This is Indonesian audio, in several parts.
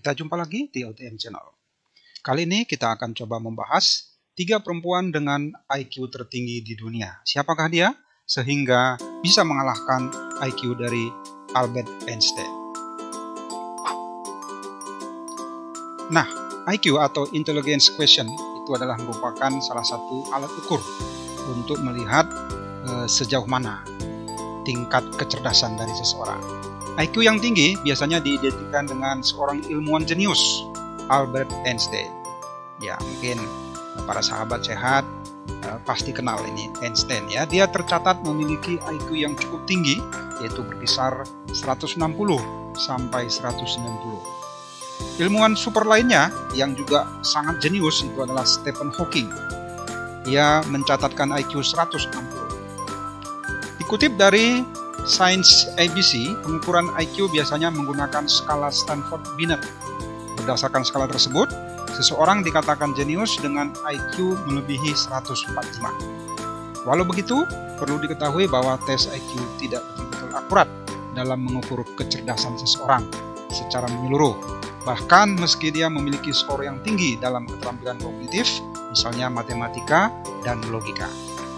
Kita jumpa lagi di LTM Channel. Kali ini kita akan coba membahas 3 perempuan dengan IQ tertinggi di dunia. Siapakah dia? Sehingga bisa mengalahkan IQ dari Albert Einstein. Nah, IQ atau Intelligence Quotient itu adalah merupakan salah satu alat ukur untuk melihat sejauh mana tingkat kecerdasan dari seseorang. IQ yang tinggi biasanya diidentikan dengan seorang ilmuwan jenius, Albert Einstein. Ya, mungkin para sahabat sehat pasti kenal ini Einstein ya. Dia tercatat memiliki IQ yang cukup tinggi, yaitu berkisar 160 sampai 190. Ilmuwan super lainnya yang juga sangat jenius itu adalah Stephen Hawking. Dia mencatatkan IQ 160. Dikutip dari Science ABC, pengukuran IQ biasanya menggunakan skala Stanford-Binet. Berdasarkan skala tersebut, seseorang dikatakan jenius dengan IQ melebihi 145. Walau begitu, perlu diketahui bahwa tes IQ tidak betul-betul akurat dalam mengukur kecerdasan seseorang secara menyeluruh. Bahkan meski dia memiliki skor yang tinggi dalam keterampilan kognitif, misalnya matematika dan logika.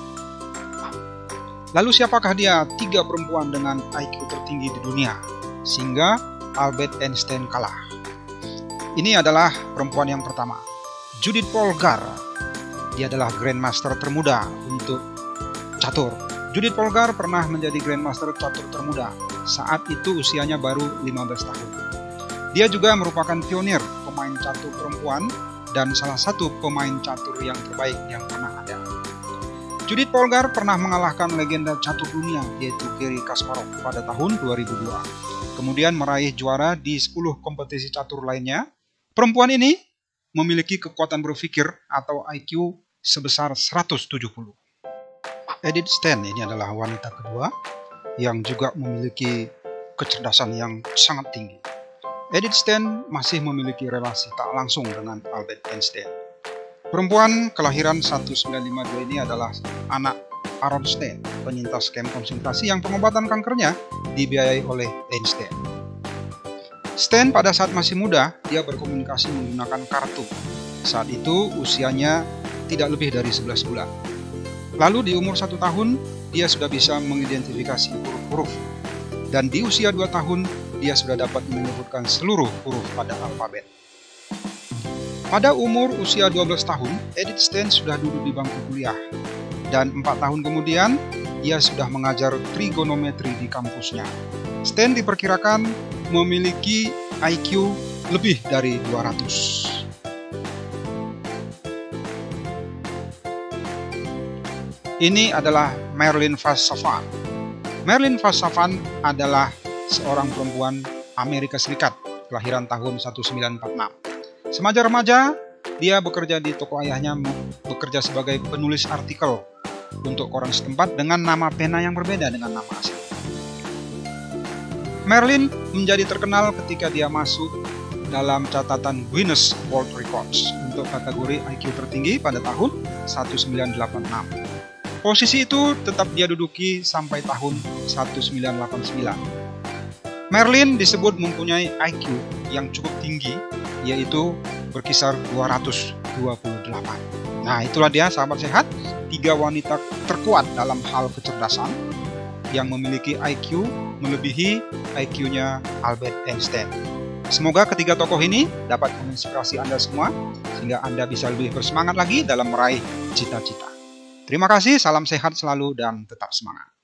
Lalu siapakah dia 3 perempuan dengan IQ tertinggi di dunia, sehingga Albert Einstein kalah? Ini adalah perempuan yang pertama, Judith Polgar. Dia adalah Grandmaster termuda untuk catur. Judith Polgar pernah menjadi Grandmaster catur termuda. Saat itu usianya baru 15 tahun. Dia juga merupakan pionir pemain catur perempuan dan salah satu pemain catur yang terbaik yang pernah ada. Judith Polgar pernah mengalahkan legenda catur dunia yaitu Garry Kasparov pada tahun 2002. Kemudian meraih juara di 10 kompetisi catur lainnya. Perempuan ini memiliki kekuatan berpikir atau IQ sebesar 170. Edith Stein ini adalah wanita kedua yang juga memiliki kecerdasan yang sangat tinggi. Edith Stein masih memiliki relasi tak langsung dengan Albert Einstein. Perempuan kelahiran 1952 ini adalah anak Aaron Stein, penyintas kamp konsentrasi yang pengobatan kankernya dibiayai oleh Einstein. Stein pada saat masih muda, dia berkomunikasi menggunakan kartu. Saat itu usianya tidak lebih dari 11 bulan. Lalu di umur 1 tahun, dia sudah bisa mengidentifikasi huruf-huruf. Dan di usia 2 tahun, dia sudah dapat menyebutkan seluruh huruf pada alfabet. Pada umur usia 12 tahun, Edith Stein sudah duduk di bangku kuliah. Dan 4 tahun kemudian, ia sudah mengajar trigonometri di kampusnya. Stein diperkirakan memiliki IQ lebih dari 200. Ini adalah Marilyn Vos Savant. Marilyn Vos Savant adalah seorang perempuan Amerika Serikat, kelahiran tahun 1946. Remaja, dia bekerja di toko ayahnya, bekerja sebagai penulis artikel untuk koran setempat dengan nama pena yang berbeda dengan nama asli. Marilyn menjadi terkenal ketika dia masuk dalam catatan Guinness World Records untuk kategori IQ tertinggi pada tahun 1986. Posisi itu tetap dia duduki sampai tahun 1989. Marilyn disebut mempunyai IQ yang cukup tinggi, yaitu berkisar 228. Nah, itulah dia sahabat sehat, 3 wanita terkuat dalam hal kecerdasan yang memiliki IQ melebihi IQ-nya Albert Einstein. Semoga ketiga tokoh ini dapat menginspirasi Anda semua, sehingga Anda bisa lebih bersemangat lagi dalam meraih cita-cita. Terima kasih, salam sehat selalu dan tetap semangat.